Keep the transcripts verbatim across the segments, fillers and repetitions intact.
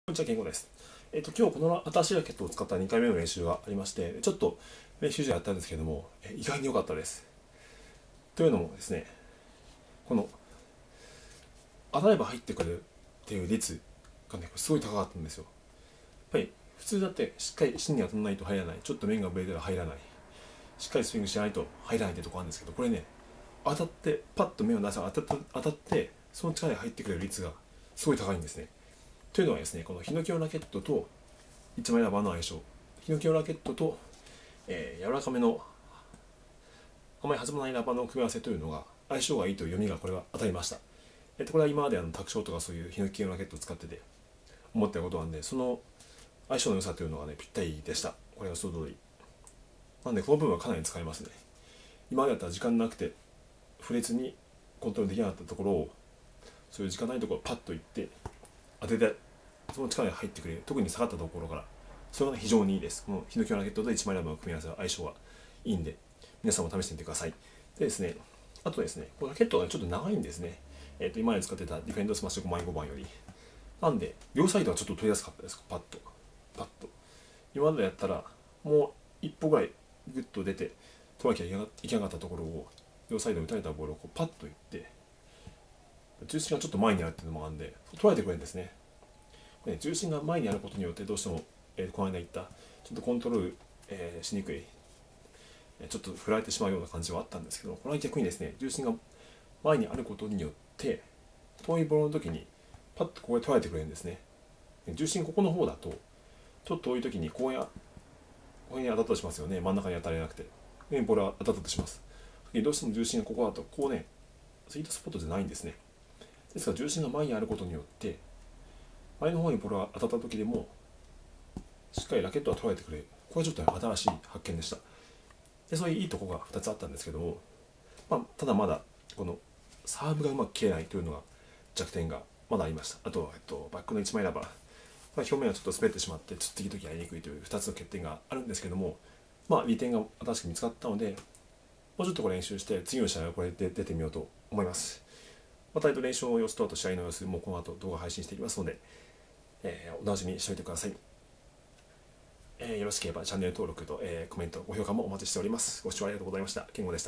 こんにちは、健吾です。えっと、今日この新しいラケットを使ったにかいめの練習がありまして、ちょっと練習時やったんですけども、え意外に良かったです。というのもですね、この当たれば入ってくるっていう率がね、すごい高かったんですよ。やっぱり普通だってしっかり芯に当たらないと入らない、ちょっと面がぶれたら入らない、しっかりスイングしないと入らないってとこあるんですけど、これね、当たって、パッと目を出せば当た当たって、その力で入ってくる率がすごい高いんですね。というのはですね、このヒノキのラケットといちまいラバーの相性、ヒノキのラケットと、えー、柔らかめのあまり弾まないラバーの組み合わせというのが相性がいいという読みがこれは当たりました。えっと、これは今まであの卓上とかそういうヒノキ系のラケットを使ってて思ったことなんで、その相性の良さというのがね、ぴったりでした。これはその通り。なんでこの部分はかなり使えますね。今までだったら時間なくて不烈にコントロールできなかったところを、そういう時間ないところをパッといって当てて、その力が入ってくれる。特に下がったところから、それが非常にいいです。このヒノキのラケットといちまいラバーの組み合わせは相性がいいんで、皆さんも試してみてください。でですね、あとですね、このラケットがちょっと長いんですね。えっと、今まで使ってたディフェンドスマッシュごまいごばんより。なんで、両サイドはちょっと取りやすかったです。パッと。パッと。今までやったら、もう一歩ぐらいグッと出て、取らなきゃいけなかったところを、両サイドに打たれたボールをこうパッといって、重心がちょっと前にあるっていうのもあるんで、取られてくれるんですね。これね、重心が前にあることによってどうしても、えー、この間言ったちょっとコントロール、えー、しにくい、ちょっと振られてしまうような感じはあったんですけど、これは逆にですね、重心が前にあることによって遠いボールの時にパッとここで捉えてくれるんですね。重心ここの方だとちょっと遠い時にこうやここに当たったとしますよね。真ん中に当たれなくてボールは当たったとします。どうしても重心がここだとこうね、スイートスポットじゃないんですね。ですから重心が前にあることによって前の方にボールが当たった時でもしっかりラケットは捉えてくれる。これはちょっと新しい発見でした。でそういういいところがふたつあったんですけども、まあ、ただまだこのサーブがうまく切れないというのが弱点がまだありました。あと、えっと、バックのいちまいラバー、表面はちょっと滑ってしまってつってき時やりにくいというふたつの欠点があるんですけども、まあ利点が新しく見つかったので、もうちょっとこれ練習して次の試合はこれで出てみようと思います。また練習の様子とあと試合の様子もこの後動画配信していきますので、えー、お楽しみにしておいてください。えー、よろしければチャンネル登録と、えー、コメント、ご評価もお待ちしております。ご視聴ありがとうございました。健吾でした。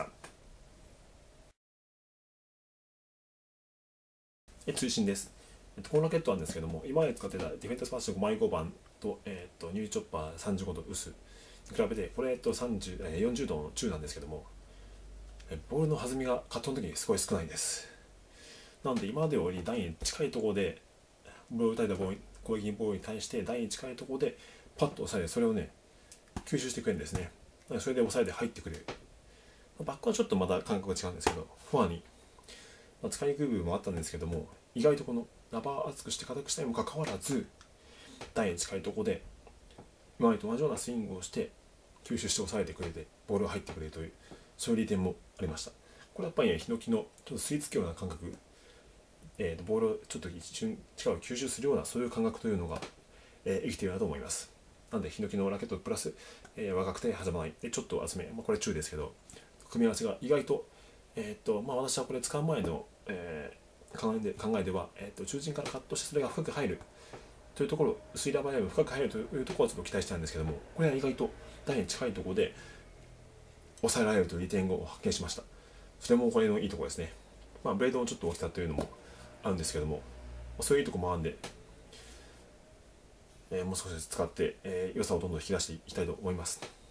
え追伸です。えっと、このラケットなんですけども、今まで使ってたディフェンドスマッシュごまいごばんと、えっと、ニューチョッパーさんじゅうごど薄に比べて、これ、えっと、さんじゅう、えー、よんじゅうどの中なんですけども、えボールの弾みがカットの時にすごい少ないです。なので、今までより台に近いところで、ボールを打たれたボール、攻撃ボールに対して台に近いところでパッと押さえて、それをね、吸収してくれるんですね。それで押さえて入ってくれる。バックはちょっとまた感覚が違うんですけど、フォアに、まあ、使いにくい部分もあったんですけども、意外とこのラバー厚くして硬くしたにもかかわらず、台に近いところで今までと同じようなスイングをして吸収して抑えてくれてボールが入ってくれるという、そういう利点もありました。これやっぱりね、ヒノキのちょっと吸い付くような感覚、えー、とボールをちょっと一瞬力を吸収するようなそういう感覚というのが、えー、生きているなと思います。なのでヒノキのラケットプラス、えー、若くて弾まないでちょっと厚め、まあ、これ中ですけど組み合わせが意外と、えーとまあ、私はこれ使う前の、えー、考えで考えでは、えー、と中心からカットしてそれが深く入るというところ、薄いラバーよりも深く入るというところはちょっと期待したんですけども、これは意外と台に近いところで抑えられるという利点を発見しました。それもこれのいいところですね。まあ、ブレードのちょっと大きさというのもあるんですけども、そういういいところもあるんで、えー、もう少し使って、えー、良さをどんどん引き出していきたいと思います。